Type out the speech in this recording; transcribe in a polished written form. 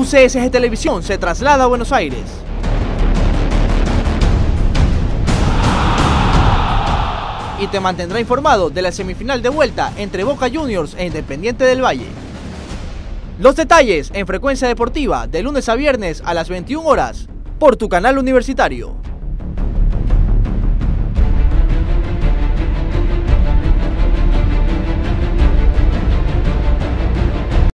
UCSG Televisión se traslada a Buenos Aires. Y te mantendrá informado de la semifinal de vuelta entre Boca Juniors e Independiente del Valle. Los detalles en Frecuencia Deportiva de lunes a viernes a las 21 horas por tu canal universitario.